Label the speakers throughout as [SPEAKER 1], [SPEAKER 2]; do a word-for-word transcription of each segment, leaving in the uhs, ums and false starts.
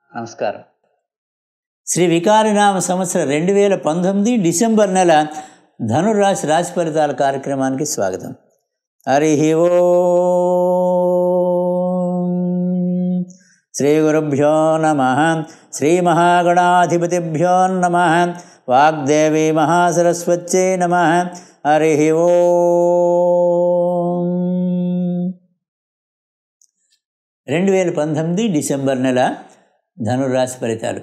[SPEAKER 1] నమస్కారం. శ్రీ వికారినామ సంవత్సరం రెండు వేల పంతొమ్మిది డిసెంబర్ నెల ధనుర్రాశి రాశి ఫలితాల కార్యక్రమానికి స్వాగతం. హరి ఓం. శ్రీ గురుభ్యో నమః. శ్రీ మహాగణాధిపతిభ్యో నమః. వాగ్దేవి మహాసరస్వత్యై నమః. హరి ఓం. రెండు వేల పంతొమ్మిది డిసెంబర్ నెల ధనుర్రాశి ఫలితాలు.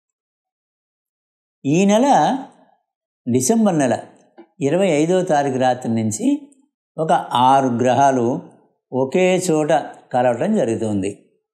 [SPEAKER 1] ఈ నెల డిసెంబర్ నెల ఇరవై ఐదవ తారీఖు రాత్రి నుంచి ఒక ఆరు గ్రహాలు ఒకే చోట కలవటం జరుగుతుంది.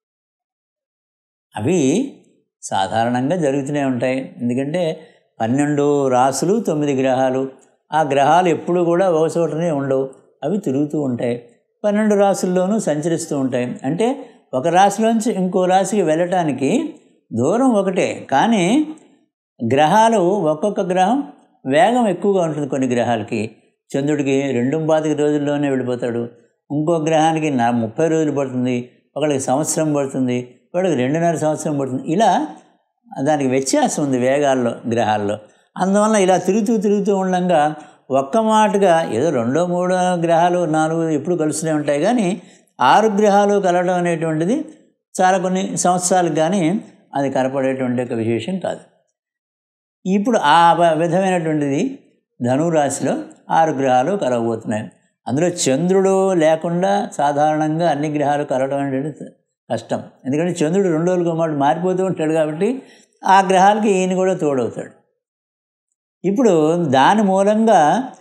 [SPEAKER 1] అవి సాధారణంగా జరుగుతూనే ఉంటాయి. ఎందుకంటే పన్నెండు రాసులు తొమ్మిది గ్రహాలు, ఆ గ్రహాలు ఎప్పుడు కూడా ఒక చోటనే ఉండవు, అవి తిరుగుతూ ఉంటాయి. పన్నెండు రాసుల్లోనూ సంచరిస్తూ ఉంటాయి. అంటే ఒక రాశిలోంచి ఇంకో రాశికి వెళ్ళటానికి దూరం ఒకటే, కానీ గ్రహాలు ఒక్కొక్క గ్రహం వేగం ఎక్కువగా ఉంటుంది. కొన్ని గ్రహాలకి చంద్రుడికి రెండు పాతిక రోజుల్లోనే వెళ్ళిపోతాడు, ఇంకో గ్రహానికి నా ముప్పై రోజులు పడుతుంది, ఒకళ్ళకి సంవత్సరం పడుతుంది, ఒకళ్ళకి రెండున్నర సంవత్సరం పడుతుంది. ఇలా దానికి వ్యత్యాసం ఉంది వేగాల్లో, గ్రహాల్లో. అందువల్ల ఇలా తిరుగుతూ తిరుగుతూ ఉండగా ఒక్క మాటగా ఏదో రెండో మూడో గ్రహాలు నాలుగు ఎప్పుడు కలుస్తూనే ఉంటాయి, కానీ ఆరు గ్రహాలు కలవడం అనేటువంటిది చాలా కొన్ని సంవత్సరాలకు కానీ అది కనపడేటువంటి ఒక విశేషం కాదు. ఇప్పుడు ఆ విధమైనటువంటిది ధనురాశిలో ఆరు గ్రహాలు కలవబోతున్నాయి. అందులో చంద్రుడు లేకుండా సాధారణంగా అన్ని గ్రహాలు కలవడం అనేది కష్టం. ఎందుకంటే చంద్రుడు రెండు రోజులకు మాట మారిపోతూ ఉంటాడు, కాబట్టి ఆ గ్రహాలకి ఈయన కూడా తోడవుతాడు. ఇప్పుడు దాని మూలంగా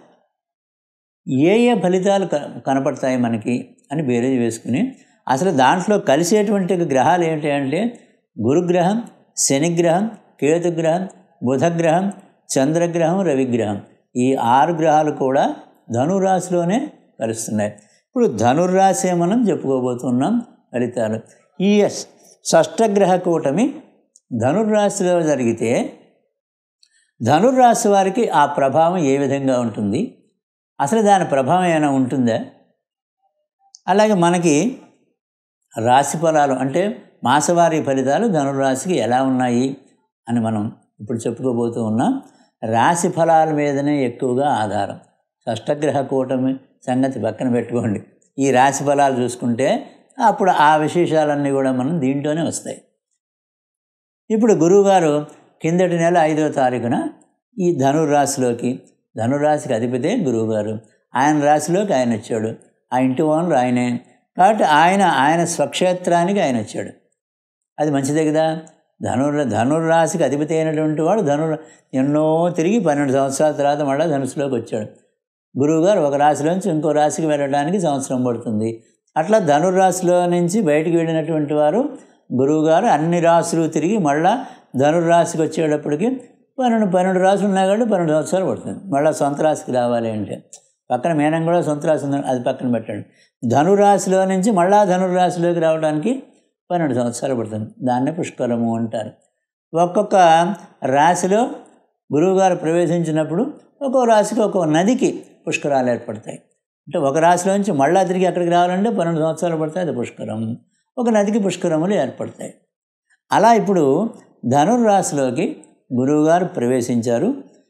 [SPEAKER 1] ఏ ఏ ఫలితాలు కనపడతాయి మనకి అని బేరేజ్ వేసుకుని, అసలు దాంట్లో కలిసేటువంటి గ్రహాలు ఏంటి అంటే గురుగ్రహం, శనిగ్రహం, కేతుగ్రహం, బుధగ్రహం, చంద్రగ్రహం, రవిగ్రహం, ఈ ఆరు గ్రహాలు కూడా ధనురాశిలోనే కలుస్తున్నాయి. ఇప్పుడు ధనుర్రాశి మనం చెప్పుకోబోతున్నాం ఫలితాలు. ఈ షష్టగ్రహ కూటమి ధనుర్రాశిలో జరిగితే ధనుర్రాశి వారికి ఆ ప్రభావం ఏ విధంగా ఉంటుంది, అసలు దాని ప్రభావం ఏమైనా ఉంటుందా, అలాగే మనకి రాశి ఫలాలు అంటే మాసవారీ ఫలితాలు ధనుర్రాశికి ఎలా ఉన్నాయి అని మనం ఇప్పుడు చెప్పుకోబోతూ ఉన్నాం. రాశి ఫలాల మీదనే ఎక్కువగా ఆధారం. షష్టగ్రహ కూటమి సంగతి పక్కన పెట్టుకోండి, ఈ రాశి ఫలాలు చూసుకుంటే అప్పుడు ఆ విశేషాలన్నీ కూడా మనం దీంట్లోనే వస్తాయి. ఇప్పుడు గురువుగారు కిందటి నెల ఐదవ తారీఖున ఈ ధనుర్రాశిలోకి, ధనుర్రాశికి అధిపతే గురువుగారు, ఆయన రాశిలోకి ఆయన వచ్చాడు. ఆ ఇంటి ఓనర్ ఆయనే, కాబట్టి ఆయన ఆయన స్వక్షేత్రానికి ఆయన వచ్చాడు. అది మంచిదే కదా. ధనుర్ ధనుర్రాశికి అధిపతి అయినటువంటి వాడు ధనుర్ ఎన్నో తిరిగి పన్నెండు సంవత్సరాల తర్వాత మళ్ళీ ధనుసులోకి వచ్చాడు. గురువుగారు ఒక రాశిలోంచి ఇంకో రాశికి వెళ్ళడానికి సంవత్సరం పడుతుంది. అట్లా ధనుర్రాశిలో నుంచి బయటికి వెళ్ళినటువంటి వారు గురువుగారు అన్ని రాశులు తిరిగి మళ్ళీ ధనుర్రాశికి వచ్చేటప్పటికి పన్నెండు పన్నెండు రాశులు ఉన్నాయి కాబట్టి పన్నెండు సంవత్సరాలు పడుతుంది. మళ్ళీ సొంత రాశికి రావాలి అంటే పక్కన మేనం కూడా సొంత రాశి ఉంది, అది పక్కన పెట్టండి. ధనురాశిలో నుంచి మళ్ళా ధనుర్రాశిలోకి రావడానికి పన్నెండు సంవత్సరాలు పడుతుంది. దాన్నే పుష్కరము అంటారు. ఒక్కొక్క రాశిలో గురువుగారు ప్రవేశించినప్పుడు ఒక్కో రాశికి ఒక్కొక్క నదికి పుష్కరాలు ఏర్పడతాయి. అంటే ఒక రాశిలోంచి మళ్ళా తిరిగి అక్కడికి రావాలంటే పన్నెండు సంవత్సరాలు పడతాయి, అది పుష్కరం. ఒక నదికి పుష్కరములు ఏర్పడతాయి. అలా ఇప్పుడు ధనుర్రాశిలోకి గురువుగారు ప్రవేశించారు.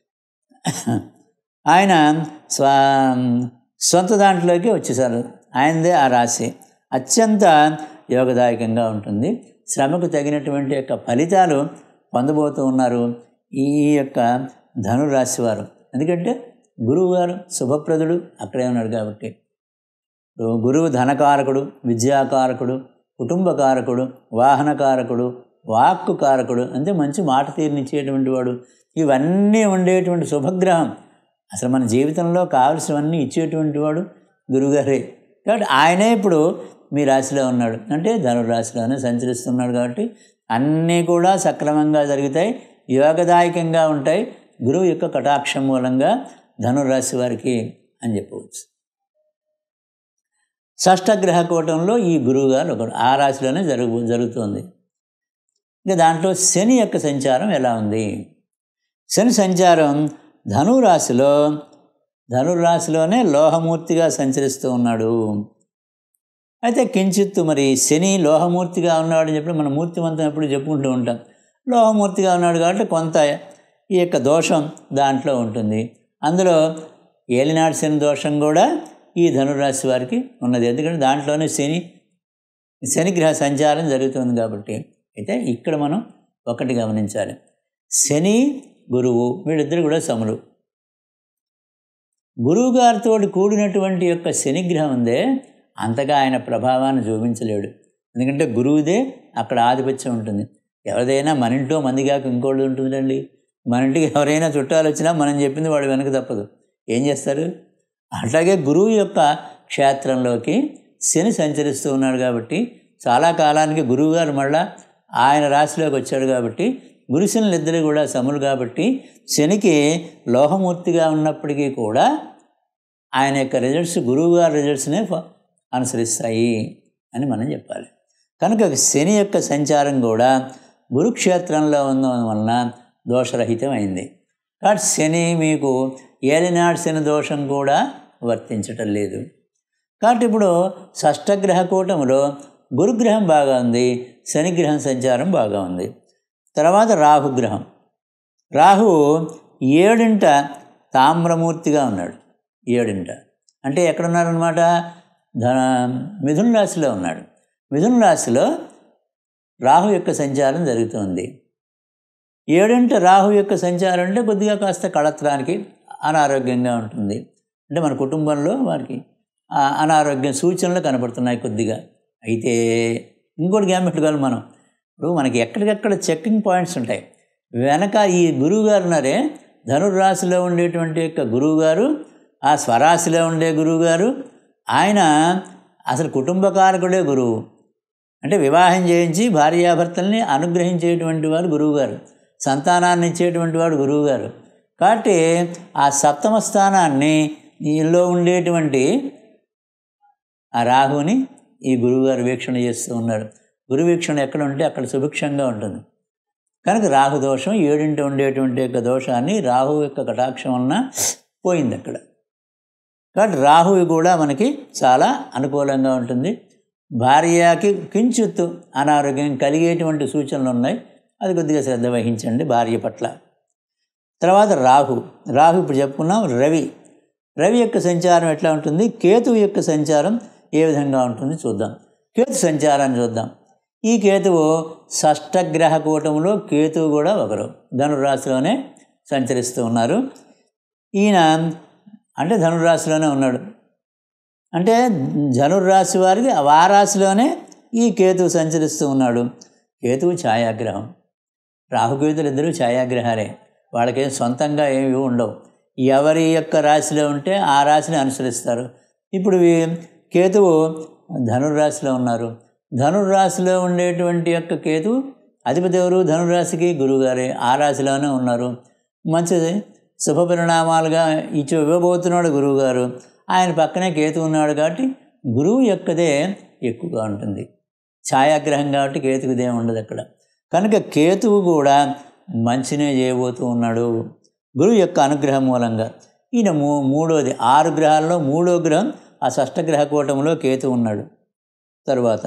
[SPEAKER 1] ఆయన స్వ సొంత దాంట్లోకి వచ్చేసారు. ఆయనదే ఆ రాశి అత్యంత యోగదాయకంగా ఉంటుంది. శ్రమకు తగినటువంటి యొక్క ఫలితాలు పొందబోతూ ఉన్నారు ఈ యొక్క ధనురాశి వారు. ఎందుకంటే గురువుగారు శుభప్రదుడు అక్కడే ఉన్నాడు కాబట్టి. గురువు ధనకారకుడు, విద్యాకారకుడు, కుటుంబకారకుడు, వాహనకారకుడు, వాక్కు కారకుడు, అంటే మంచి మాట తీరునిచ్చేటువంటి వాడు. ఇవన్నీ ఉండేటువంటి శుభగ్రహం. అసలు మన జీవితంలో కావలసినవన్నీ ఇచ్చేటువంటి వాడు గురువుగారే. కాబట్టి ఆయనే ఇప్పుడు మీ రాశిలో ఉన్నాడు, అంటే ధనుర్రాశిలోనే సంచరిస్తున్నాడు. కాబట్టి అన్నీ కూడా సక్రమంగా జరుగుతాయి, యోగదాయకంగా ఉంటాయి గురువు యొక్క కటాక్షం మూలంగా ధనుర్రాశి వారికి అని చెప్పవచ్చు. షష్టగ్రహ కూటంలో ఈ గురువుగారు ఒకడు ఆ రాశిలోనే జరుగు జరుగుతుంది ఇంకా దాంట్లో శని యొక్క సంచారం ఎలా ఉంది? శని సంచారం ధనురాశిలో ధనురాశిలోనే లోహమూర్తిగా సంచరిస్తూ ఉన్నాడు. అయితే కించిత్తు మరి శని లోహమూర్తిగా ఉన్నాడు అని చెప్పి మనం మూర్తిమంతం ఎప్పుడు చెప్పుకుంటూ ఉంటాం. లోహమూర్తిగా ఉన్నాడు కాబట్టి కొంత ఈ యొక్క దోషం దాంట్లో ఉంటుంది. అందులో ఏలినాడు శని దోషం కూడా ఈ ధనురాశి వారికి ఉన్నది. ఎందుకంటే దాంట్లోనే శని శనిగ్రహ సంచారం జరుగుతుంది కాబట్టి. అయితే ఇక్కడ మనం ఒకటి గమనించాలి, శని గురువు వీళ్ళిద్దరు కూడా సములు. గురువు గారితో కూడినటువంటి యొక్క శనిగ్రహం ఉందే అంతగా ఆయన ప్రభావాన్ని చూపించలేడు. ఎందుకంటే గురువుదే అక్కడ ఆధిపత్యం ఉంటుంది. ఎవరిదైనా మన ఇంట్లో మందిగాక ఇంకోటి ఉంటుందండి. మన ఇంటికి ఎవరైనా చుట్టాలు వచ్చినా మనం చెప్పింది వాడు వెనక తప్పదు. ఏం చేస్తారు? అట్లాగే గురువు యొక్క క్షేత్రంలోకి శని సంచరిస్తూ ఉన్నాడు కాబట్టి చాలా కాలానికి గురువుగారు మళ్ళా ఆయన రాశిలోకి వచ్చాడు కాబట్టి గురుశనులు ఇద్దరు కూడా సములు కాబట్టి శనికి లోహమూర్తిగా ఉన్నప్పటికీ కూడా ఆయన యొక్క రిజల్ట్స్ గురువుగారి రిజల్ట్స్నే అనుసరిస్తాయి అని మనం చెప్పాలి. కనుక శని యొక్క సంచారం కూడా గురుక్షేత్రంలో ఉండడం వలన దోషరహితమైంది. కాబట్టి శని మీకు ఏలినాడు శని దోషం కూడా వర్తించటం లేదు. కాబట్టి ఇప్పుడు షష్టగ్రహ కూటములో గురుగ్రహం బాగా ఉంది, శనిగ్రహం సంచారం బాగా ఉంది. తర్వాత రాహుగ్రహం. రాహువు ఏడింట తామ్రమూర్తిగా ఉన్నాడు. ఏడింట అంటే ఎక్కడున్నారనమాట? ధన మిథున రాశిలో ఉన్నాడు. మిథున రాశిలో రాహు యొక్క సంచారం జరుగుతుంది. ఏడింట రాహు యొక్క సంచారం అంటే కొద్దిగా కాస్త కళత్రానికి అనారోగ్యంగా ఉంటుంది. అంటే మన కుటుంబంలో వారికి అనారోగ్యం సూచనలు కనపడుతున్నాయి కొద్దిగా. అయితే ఇంకోటి గ్యామ్ పెట్టుకోవాలి మనం. ఇప్పుడు మనకి ఎక్కడికెక్కడ చెక్కింగ్ పాయింట్స్ ఉంటాయి. వెనక ఈ గురువుగారు ఉన్నారే, ధనుర్రాశిలో ఉండేటువంటి యొక్క గురువుగారు, ఆ స్వరాశిలో ఉండే గురువుగారు, ఆయన అసలు కుటుంబకారకుడే గురువు. అంటే వివాహం చేయించి భార్యాభర్తల్ని అనుగ్రహించేటువంటి వాడు గురువుగారు, సంతానాన్ని ఇచ్చేటువంటి వాడు గురువుగారు. కాబట్టి ఆ సప్తమ స్థానాన్ని ఈలో ఉండేటువంటి ఆ రాహుని ఈ గురువుగారు వీక్షణ చేస్తూ ఉన్నాడు. గురు వీక్షణ ఎక్కడ ఉంటే అక్కడ సుభిక్షంగా ఉంటుంది. కనుక రాహు దోషం ఏడింటి ఉండేటువంటి యొక్క దోషాన్ని రాహు యొక్క కటాక్షం వలన పోయింది అక్కడ. కాబట్టి రాహువు కూడా మనకి చాలా అనుకూలంగా ఉంటుంది. భార్యకి కించిత్తు అనారోగ్యం కలిగేటువంటి సూచనలు ఉన్నాయి. అది కొద్దిగా శ్రద్ధ వహించండి భార్య పట్ల. తర్వాత రాహు రాహు ఇప్పుడు చెప్పుకున్నాం. రవి రవి యొక్క సంచారం ఎట్లా ఉంటుంది, కేతువు యొక్క సంచారం ఏ విధంగా ఉంటుంది చూద్దాం. కేతు సంచారాన్ని చూద్దాం. ఈ కేతువు షష్టగ్రహ కూటములో కేతువు కూడా ఒకరు, ధనురాశిలోనే సంచరిస్తూ ఉన్నారు. ఈయన అంటే ధనురాశిలోనే ఉన్నాడు. అంటే ధనుర్రాశి వారికి ఆ రాశిలోనే ఈ కేతువు సంచరిస్తూ ఉన్నాడు. కేతువు ఛాయాగ్రహం. రాహుకేతులు ఇద్దరు ఛాయాగ్రహాలే, వాళ్ళకేం సొంతంగా ఏమి ఉండవు. ఎవరి యొక్క రాశిలో ఉంటే ఆ రాశిని అనుసరిస్తారు. ఇప్పుడు కేతువు ధనుర్రాశిలో ఉన్నారు. ధనుర్రాశిలో ఉండేటువంటి యొక్క కేతువు అధిపతి ఎవరు? ధనుర్రాశికి గురువుగారే, ఆ రాశిలోనే ఉన్నారు. మంచిది, శుభ పరిణామాలుగా ఇచ్చి ఇవ్వబోతున్నాడు గురువుగారు. ఆయన పక్కనే కేతు ఉన్నాడు కాబట్టి గురువు యొక్కదే ఎక్కువగా ఉంటుంది. ఛాయాగ్రహం కాబట్టి కేతువుదే ఉండదు అక్కడ. కనుక కేతువు కూడా మంచినే చేయబోతూ ఉన్నాడు గురువు యొక్క అనుగ్రహం మూలంగా. ఈయన మూ మూడోది ఆరు గ్రహాల్లో మూడో గ్రహం ఆ షష్టగ్రహ కూటంలో కేతు ఉన్నాడు. తరువాత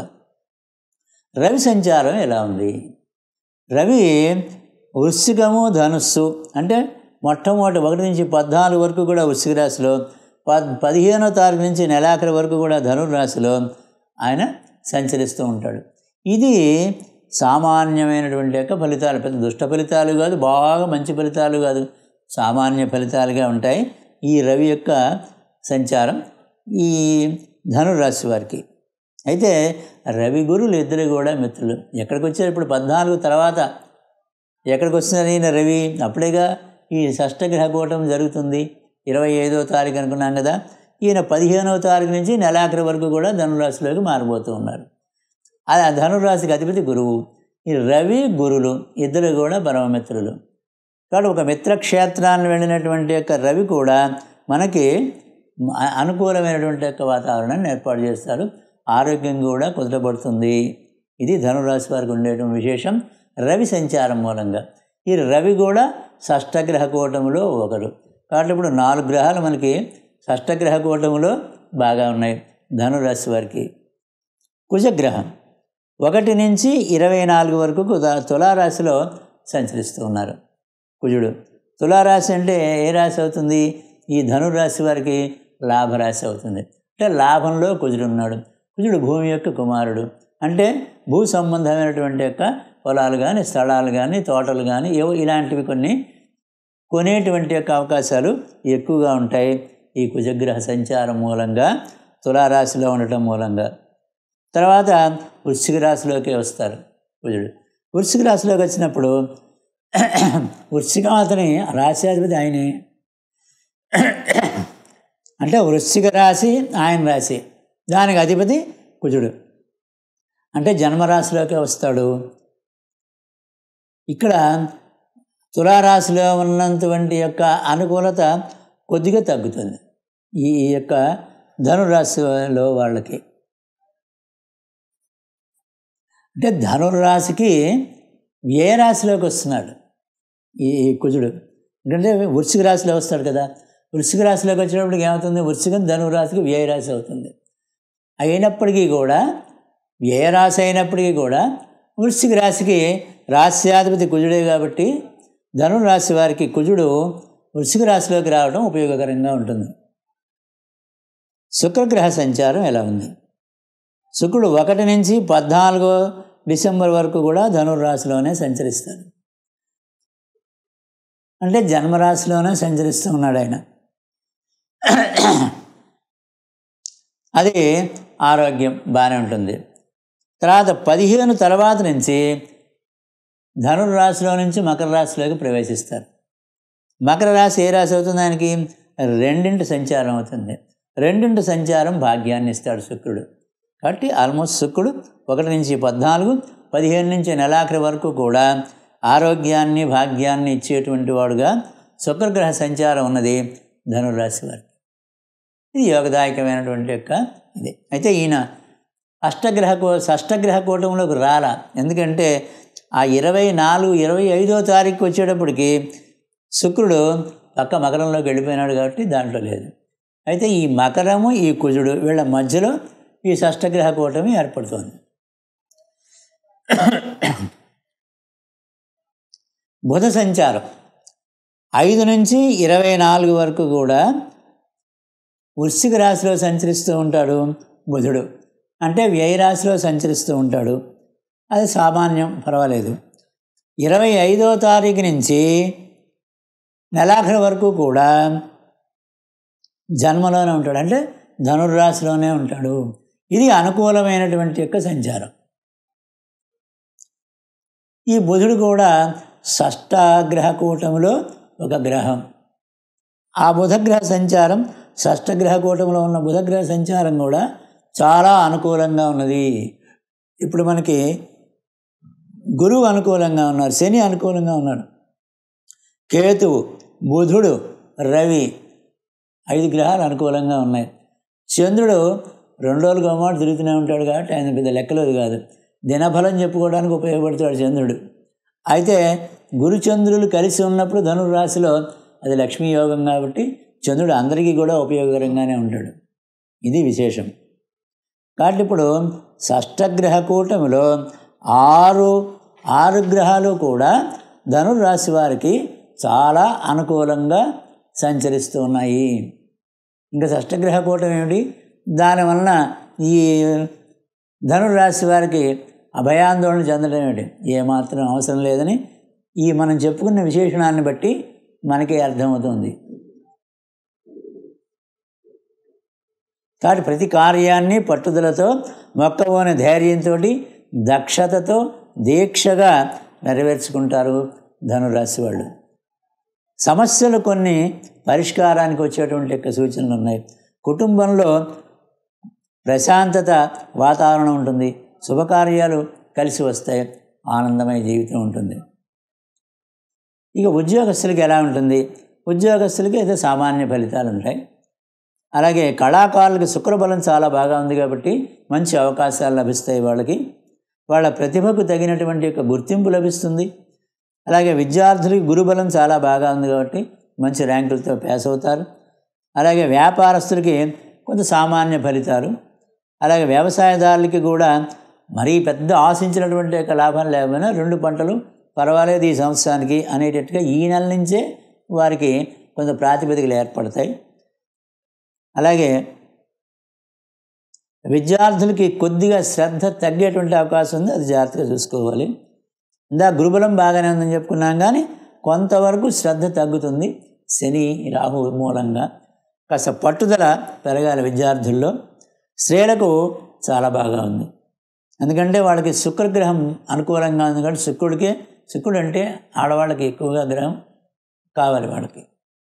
[SPEAKER 1] రవి సంచారం ఎలా ఉంది? రవి వృశ్చికము ధనుస్సు అంటే మొట్టమొదటి ఒకటి నుంచి పద్నాలుగు వరకు కూడా వృశ్చిక రాశిలో, పద్ పదిహేనో తారీఖు నుంచి నెలాఖరి వరకు కూడా ధనుర్రాశిలో ఆయన సంచరిస్తూ ఉంటాడు. ఇది సామాన్యమైనటువంటి యొక్క ఫలితాలు, పెద్ద దుష్ట ఫలితాలు కాదు, బాగా మంచి ఫలితాలు కాదు, సామాన్య ఫలితాలుగా ఉంటాయి ఈ రవి యొక్క సంచారం ఈ ధనుర్రాశి వారికి. అయితే రవి గురులు ఇద్దరు కూడా మిత్రులు. ఎక్కడికి వచ్చారు ఇప్పుడు? పద్నాలుగు తర్వాత ఎక్కడికి వస్తున్నారు ఈయన రవి? అప్పుడేగా ఈ షష్టగ్రహ కూటం జరుగుతుంది. ఇరవై ఐదో తారీఖు అనుకున్నాం కదా. ఈయన పదిహేనవ తారీఖు నుంచి నెలాఖరి వరకు కూడా ధనురాశిలోకి మారిపోతూ ఉన్నారు. ఆ ధనురాశికి అధిపతి గురువు. ఈ రవి గురులు ఇద్దరు కూడా పరమమిత్రులు. కాబట్టి ఒక మిత్రక్షేత్రాన్ని వెళ్ళినటువంటి యొక్క రవి కూడా మనకి అనుకూలమైనటువంటి యొక్క వాతావరణాన్ని ఏర్పాటు చేస్తారు. ఆరోగ్యం కూడా కుదుటపడుతుంది. ఇది ధనురాశి వారికి ఉండేటువంటి విశేషం రవి సంచారం మూలంగా. ఈ రవి కూడా షష్టగ్రహ కూటములో ఒకరు. కాబట్టి ఇప్పుడు నాలుగు గ్రహాలు మనకి షష్టగ్రహ కూటములో బాగా ఉన్నాయి ధనురాశి వారికి. కుజగ్రహం ఒకటి నుంచి ఇరవై నాలుగు వరకు తులారాశిలో సంచరిస్తూ ఉన్నారు కుజుడు. తులారాశి అంటే ఏ రాశి అవుతుంది? ఈ ధనురాశి వారికి లాభరాశి అవుతుంది. అంటే లాభంలో కుజుడు ఉన్నాడు. కుజుడు భూమి యొక్క కుమారుడు. అంటే భూ సంబంధమైనటువంటి యొక్క పొలాలు కానీ, స్థలాలు కానీ, తోటలు కానీ, ఏవో ఇలాంటివి కొన్ని కొనేటువంటి యొక్క అవకాశాలు ఎక్కువగా ఉంటాయి ఈ కుజగ్రహ సంచారం మూలంగా, తులారాశిలో ఉండటం మూలంగా. తర్వాత వృశ్చిక రాశిలోకి వస్తారు కుజుడు. వృశ్చిక రాశిలోకి వచ్చినప్పుడు వృశ్చికం అతని రాశ్యాధిపతి ఆయనే. అంటే వృశ్చిక రాశి ఆయన రాశి, దానికి అధిపతి కుజుడు. అంటే జన్మరాశిలోకి వస్తాడు. ఇక్కడ తులారాశిలో ఉన్నటువంటి యొక్క అనుకూలత కొద్దిగా తగ్గుతుంది ఈ యొక్క ధనురాశిలో వాళ్ళకి. అంటే ధనురాశికి వ్యయ రాశిలోకి వస్తున్నాడు ఈ కుజుడు. ఎందుకంటే వృశ్చిక రాశిలో వస్తాడు కదా. వృశ్చిక రాశిలోకి వచ్చినప్పటికి ఏమవుతుంది? వృశ్చికం ధనురాశికి వ్యయ రాశి అవుతుంది. అయినప్పటికీ కూడా వ్యయరాశి అయినప్పటికీ కూడా వృశ్చిక రాశికి రాశ్యాధిపతి కుజుడే కాబట్టి ధనురాశి వారికి కుజుడు వృశ్చిక రాశిలోకి రావడం ఉపయోగకరంగా ఉంటుంది. శుక్రగ్రహ సంచారం ఎలా ఉంది? శుక్రుడు ఒకటి నుంచి పద్నాలుగో డిసెంబర్ వరకు కూడా ధనుర్రాశిలోనే సంచరిస్తాడు. అంటే జన్మరాశిలోనే సంచరిస్తూ ఉన్నాడు ఆయన. అది ఆరోగ్యం బాగానే ఉంటుంది. తర్వాత పదిహేను తర్వాత నుంచి ధనుర్రాశిలో నుంచి మకర రాశిలోకి ప్రవేశిస్తారు. మకర రాశి ఏ రాశి అవుతుంది? ఆయనకి రెండింటి సంచారం అవుతుంది. రెండింటి సంచారం భాగ్యాన్ని ఇస్తాడు శుక్రుడు. కాబట్టి ఆల్మోస్ట్ శుక్రుడు ఒకటి నుంచి పద్నాలుగు పదిహేను నుంచి నెలాఖరి వరకు కూడా ఆరోగ్యాన్ని భాగ్యాన్ని ఇచ్చేటువంటి వాడుగా శుక్రగ్రహ సంచారం ఉన్నది ధనుర్రాశి వారికి. ఇది యోగదాయకమైనటువంటి యొక్క ఇది. అయితే ఈయన అష్టగ్రహ కో షష్టగ్రహ కూటంలోకి రాలా. ఎందుకంటే ఆ ఇరవై నాలుగు ఇరవై ఐదో తారీఖు వచ్చేటప్పటికి శుక్రుడు పక్క మకరంలోకి వెళ్ళిపోయినాడు కాబట్టి దాంట్లో లేదు. అయితే ఈ మకరము ఈ కుజుడు వీళ్ళ మధ్యలో ఈ షష్టగ్రహ కూటమి ఏర్పడుతుంది. బుధ సంచారం ఐదు నుంచి ఇరవై నాలుగు వరకు కూడా వృశ్చిక రాశిలో సంచరిస్తూ ఉంటాడు బుధుడు. అంటే వ్యయ రాశిలో సంచరిస్తూ ఉంటాడు. అది సామాన్యం, పర్వాలేదు. ఇరవై ఐదో తారీఖు నుంచి నెలాఖరి వరకు కూడా జన్మలోనే ఉంటాడు. అంటే ధనుర్రాశిలోనే ఉంటాడు. ఇది అనుకూలమైనటువంటి యొక్క సంచారం. ఈ బుధుడు కూడా షష్ఠగ్రహ కూటమిలో ఒక గ్రహం. ఆ బుధగ్రహ సంచారం షష్ఠగ్రహ కూటమిలో ఉన్న బుధగ్రహ సంచారం కూడా చాలా అనుకూలంగా ఉన్నది. ఇప్పుడు మనకి గురువు అనుకూలంగా ఉన్నారు, శని అనుకూలంగా ఉన్నాడు, కేతువు, బుధుడు, రవి ఐదు గ్రహాలు అనుకూలంగా ఉన్నాయి. చంద్రుడు రెండు రోజులుగా మాట తిరుగుతూనే ఉంటాడు కాబట్టి ఆయన పెద్ద లెక్కలేదు కాదు. దినఫలం చెప్పుకోవడానికి ఉపయోగపడతాడు చంద్రుడు. అయితే గురుచంద్రులు కలిసి ఉన్నప్పుడు ధనుర్రాశిలో అది లక్ష్మీ యోగం కాబట్టి చంద్రుడు అందరికీ కూడా ఉపయోగకరంగానే ఉంటాడు. ఇది విశేషం. కాబట్టి ఇప్పుడు షష్టగ్రహ కూటమిలో ఆరు ఆరు గ్రహాలు కూడా ధనుర్రాశి వారికి చాలా అనుకూలంగా సంచరిస్తూ ఉన్నాయి. ఇంకా షష్టగ్రహ కూటమి ఏమిటి? దానివలన ఈ ధనుర్రాశి వారికి అభయాందోళన చెందడం ఏమిటి? ఏమాత్రం అవసరం లేదని ఈ మనం చెప్పుకున్న విశేషణాన్ని బట్టి మనకి అర్థమవుతుంది. కాబట్టి ప్రతి కార్యాన్ని పట్టుదలతో, మొక్కవోని ధైర్యంతో, దక్షతతో, దీక్షగా నెరవేర్చుకుంటారు ధనురాశి వాళ్ళు. సమస్యలు కొన్ని పరిష్కారానికి వచ్చేటువంటి యొక్క సూచనలు ఉన్నాయి. కుటుంబంలో ప్రశాంతత వాతావరణం ఉంటుంది, శుభకార్యాలు కలిసి వస్తాయి, ఆనందమయ జీవితం ఉంటుంది. ఇక ఉద్యోగస్తులకి ఎలా ఉంటుంది? ఉద్యోగస్తులకి అయితే సామాన్య ఫలితాలు ఉంటాయి. అలాగే కళాకారులకి శుక్రబలం చాలా బాగా ఉంది కాబట్టి మంచి అవకాశాలు లభిస్తాయి వాళ్ళకి. వాళ్ళ ప్రతిభకు తగినటువంటి యొక్క గుర్తింపు లభిస్తుంది. అలాగే విద్యార్థులకి గురుబలం చాలా బాగా ఉంది కాబట్టి మంచి ర్యాంకులతో పాస్ అవుతారు. అలాగే వ్యాపారస్తులకి కొంత సామాన్య ఫలితాలు, అలాగే వ్యవసాయదారులకి కూడా మరీ పెద్ద ఆశించినటువంటి యొక్క లాభం లేకపోయినా రెండు పంటలు పర్వాలేదు ఈ సంవత్సరానికి అనేటట్టుగా ఈ నెల నుంచే వారికి కొంత ప్రాతిపదికలు ఏర్పడతాయి. అలాగే విద్యార్థులకి కొద్దిగా శ్రద్ధ తగ్గేటువంటి అవకాశం ఉంది, అది జాగ్రత్తగా చూసుకోవాలి. ఇందా గురుబలం బాగానే ఉందని చెప్పుకున్నాం, కానీ కొంతవరకు శ్రద్ధ తగ్గుతుంది శని రాహు మూలంగా. కాస్త పట్టుదల పెరగాలి విద్యార్థుల్లో. స్త్రీలకు చాలా బాగా ఉంది, ఎందుకంటే వాళ్ళకి శుక్రగ్రహం అనుకూలంగా ఉంది కాబట్టి శుక్రుడికే, శుక్రుడు అంటే ఆడవాళ్ళకి ఎక్కువగా గ్రహం కావాలి వాళ్ళకి.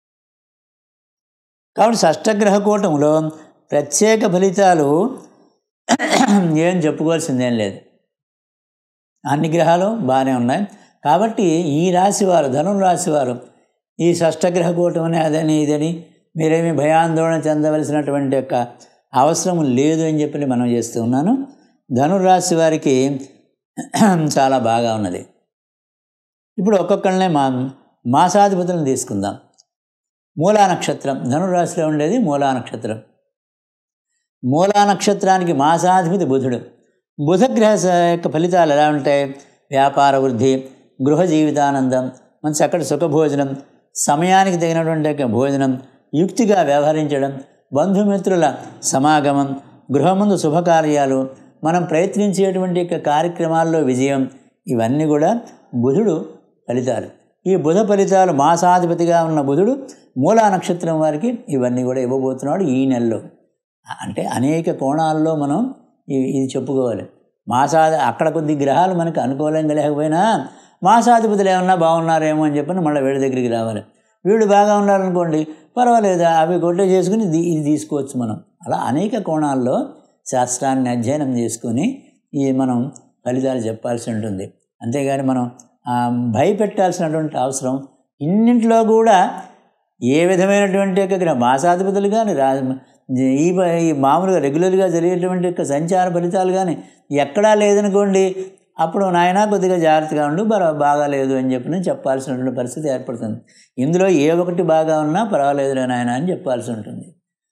[SPEAKER 1] కాబట్టి షష్టగ్రహ కూటంలో ప్రత్యేక ఫలితాలు ఏం చెప్పుకోవాల్సిందేం లేదు, అన్ని గ్రహాలు బాగానే ఉన్నాయి. కాబట్టి ఈ రాశివారు, ధనుర్ రాశివారు ఈ షష్టగ్రహ కూటమని అదని ఇదని మీరేమీ భయాందోళన చెందవలసినటువంటి యొక్క అవసరం లేదు అని చెప్పి మనం చేస్తూ ఉన్నాను. ధనుర్రాశి వారికి చాలా బాగా ఉన్నది. ఇప్పుడు ఒక్కొక్కళ్ళనే మా మాసాధిపతులను తీసుకుందాం. మూలా నక్షత్రం ధనుర్రాశిలో ఉండేది మూలా నక్షత్రం. మూలా నక్షత్రానికి మాసాధిపతి బుధుడు. బుధగ్రహ యొక్క ఫలితాలు ఎలా ఉంటాయి? వ్యాపార వృద్ధి, గృహ జీవితానందం, మంచి చక్కటి సుఖభోజనం, సమయానికి తగినటువంటి యొక్క భోజనం, యుక్తిగా వ్యవహరించడం, బంధుమిత్రుల సమాగమం, గృహముందు శుభకార్యాలు, మనం ప్రయత్నించేటువంటి యొక్క కార్యక్రమాల్లో విజయం, ఇవన్నీ కూడా బుధుడు ఫలితాలు. ఈ బుధ ఫలితాలు మాసాధిపతిగా ఉన్న బుధుడు మూలా నక్షత్రం వారికి ఇవన్నీ కూడా ఇవ్వబోతున్నాడు ఈ నెలలో. అంటే అనేక కోణాల్లో మనం ఇది చెప్పుకోవాలి. మాసాది అక్కడ కొద్ది గ్రహాలు మనకు అనుకూలంగా లేకపోయినా మాసాధిపతులు ఏమన్నా బాగున్నారేమో అని చెప్పని మళ్ళీ వీళ్ళ దగ్గరికి రావాలి. వీళ్ళు బాగా ఉన్నారనుకోండి, పర్వాలేదు, అవి కొట్టే చేసుకుని ఇది తీసుకోవచ్చు మనం. అలా అనేక కోణాల్లో శాస్త్రాన్ని అధ్యయనం చేసుకుని ఈ మనం ఫలితాలు చెప్పాల్సి ఉంటుంది. అంతేగాని మనం భయపెట్టాల్సినటువంటి అవసరం ఇన్నింటిలో కూడా ఏ విధమైనటువంటి యొక్క గ్రహ మాసాధిపతులు కానీ రా ఈ ఈ మామూలుగా రెగ్యులర్గా జరిగేటువంటి యొక్క సంచార ఫలితాలు కానీ ఎక్కడా లేదనుకోండి, అప్పుడు నాయన కొద్దిగా జాగ్రత్తగా ఉండు, బాగాలేదు అని చెప్పి నేను చెప్పాల్సినటువంటి పరిస్థితి ఏర్పడుతుంది. ఇందులో ఏ ఒకటి బాగా ఉన్నా పర్వాలేదులే నాయన అని చెప్పాల్సి ఉంటుంది.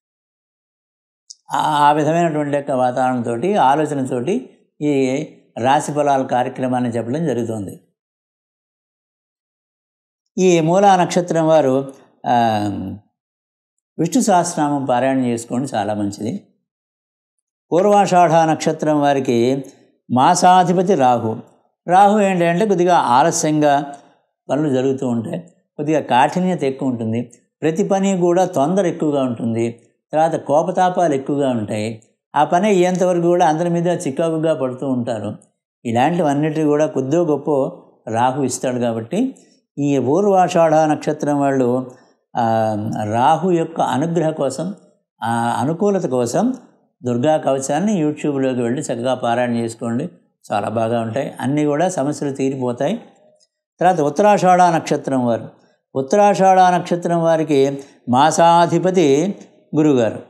[SPEAKER 1] ఆ విధమైనటువంటి యొక్క వాతావరణంతో ఆలోచనతో ఈ రాశి ఫలాల కార్యక్రమాన్ని చెప్పడం జరుగుతుంది. ఈ మూలా నక్షత్రం వారు విష్ణు సహస్రనామం పారాయణ చేసుకోండి, చాలా మంచిది. పూర్వాషాఢ నక్షత్రం వారికి మాసాధిపతి రాహు. రాహు ఏంటంటే కొద్దిగా ఆలస్యంగా పనులు జరుగుతూ ఉంటాయి, కొద్దిగా కాఠిన్యత ఎక్కువ ఉంటుంది, ప్రతి పని కూడా తొందర ఎక్కువగా ఉంటుంది, తర్వాత కోపతాపాలు ఎక్కువగా ఉంటాయి. ఆ పని అయ్యేంతవరకు కూడా అందరి మీద చికాకుగా పడుతూ ఉంటారు. ఇలాంటివన్నిటి కూడా కొద్దో గొప్ప రాహు ఇస్తాడు. కాబట్టి ఈ పూర్వాషాఢ నక్షత్రం వాళ్ళు రాహు యొక్క అనుగ్రహ కోసం, అనుకూలత కోసం దుర్గా కవచాన్ని యూట్యూబ్లోకి వెళ్ళి చక్కగా పారాయణ చేసుకోండి, చాలా బాగా ఉంటాయి, అన్నీ కూడా సమస్యలు తీరిపోతాయి. తర్వాత ఉత్తరాషాఢ నక్షత్రం వారు, ఉత్తరాషాఢ నక్షత్రం వారికి మాసాధిపతి గురుగారు.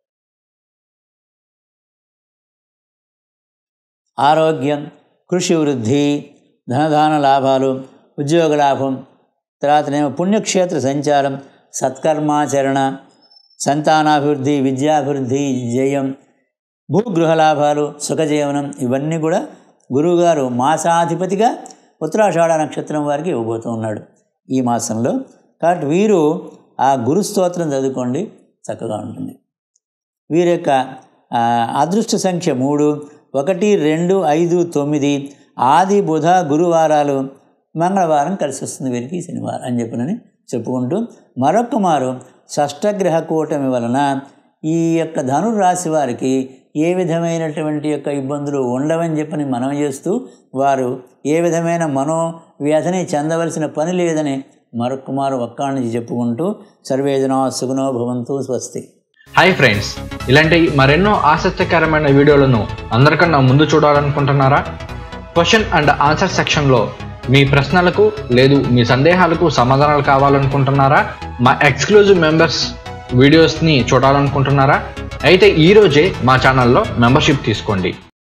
[SPEAKER 1] ఆరోగ్యం, కృషి వృద్ధి, ధనదాన లాభాలు, ఉద్యోగ లాభం, తర్వాతనేమో పుణ్యక్షేత్ర సంచారం, సత్కర్మాచరణ, సంతానాభివృద్ధి, విద్యాభివృద్ధి, జయం, భూగృహ లాభాలు, సుఖజీవనం, ఇవన్నీ కూడా గురువుగారు మాసాధిపతిగా ఉత్తరాషాఢ నక్షత్రం వారికి ఇవ్వబోతూ ఉన్నాడు ఈ మాసంలో. కాబట్టి వీరు ఆ గురు స్తోత్రం చదువుకోండి, చక్కగా ఉంటుంది. వీరి యొక్క అదృష్ట సంఖ్య మూడు, ఒకటి, రెండు, ఐదు, తొమ్మిది, ఆది, బుధ, గురువారాలు, మంగళవారం కలిసి వస్తుంది వీరికి, శనివారం అని చెప్పినని చెప్పుకుంటూ మరొక మారు షష్టగ్రహ కూటమి వలన ఈ యొక్క ధనుర్రాశి వారికి ఏ విధమైనటువంటి యొక్క ఇబ్బందులు ఉండవని చెప్పని మనం చేస్తూ వారు ఏ విధమైన మనోవ్యధని చెందవలసిన పని లేదని మరొక మారు ఒక్కడి నుంచి చెప్పుకుంటూ సర్వేజనా సుఖనో భవంతు, స్వస్తి.
[SPEAKER 2] హాయ్ ఫ్రెండ్స్, ఇలాంటి మరెన్నో ఆసక్తికరమైన వీడియోలను అందరికన్నా ముందు చూడాలనుకుంటున్నారా? క్వశ్చన్ అండ్ ఆన్సర్ సెక్షన్లో మీ ప్రశ్నలకు లేదు మీ సందేహాలకు సమాధానాలు కావాలనుకుంటున్నారా? మా ఎక్స్క్లూజివ్ మెంబర్స్ వీడియోస్ని చూడాలనుకుంటున్నారా? అయితే ఈరోజే మా ఛానల్లో మెంబర్షిప్ తీసుకోండి.